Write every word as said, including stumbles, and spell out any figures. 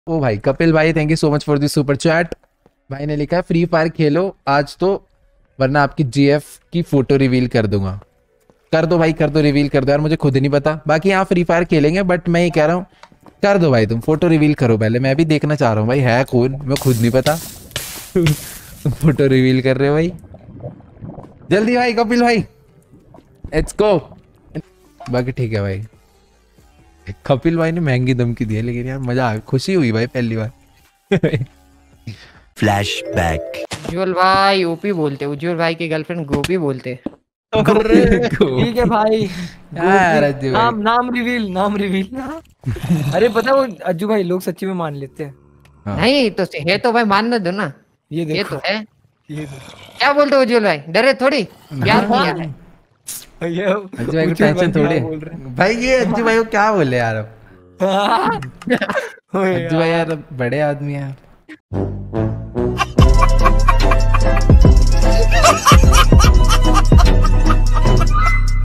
ओ भाई कपिल भाई, thank you so much for the super chat. भाई ने लिखा है फ्री फायर खेलो आज तो, वरना आपकी जीएफ की फोटो रिवील कर दूंगा। कर दो भाई, कर दो, रिवील कर दो यार, मुझे खुद नहीं पता। बाकी यहाँ फ्री फायर खेलेंगे, बट मैं ये कह रहा हूँ कर दो भाई, तुम फोटो रिवील करो पहले, मैं भी देखना चाह रहा हूँ भाई है कौन, मैं खुद नहीं पता। फोटो रिवील कर रहे हो भाई, जल्दी भाई कपिल भाई, लेट्स गो। बाकी ठीक है भाई, कपिल भाई ने महंगी धमकी दी है, लेकिन यार मजा आ, खुशी हुई भाई पहली बार। फ्लैशबैक। उज्जवल भाई ओपी बोलते, उज्जवल भाई की गर्लफ्रेंड गोपी बोलते। ठीक है भाई। यार गोपी अज्जू भाई, नाम नाम रिवील नाम रिवील। अरे पता है वो अज्जू भाई लोग सच्ची में मान लेते हैं। हाँ। नहीं तो है तो भाई मानने दो ना, ये ये देखो तो है। ये देखो क्या बोलते हो उज्जवल भाई, डरे थोड़ी, प्यार किया है। ये अज्जू भाई को उज्जवल टेंशन क्या थोड़ी बोल रहे है भाई, ये अज्जू भाई को क्या बोले यार अब। हैं। ओए अज्जू भाई यार बड़े आदमी हैं।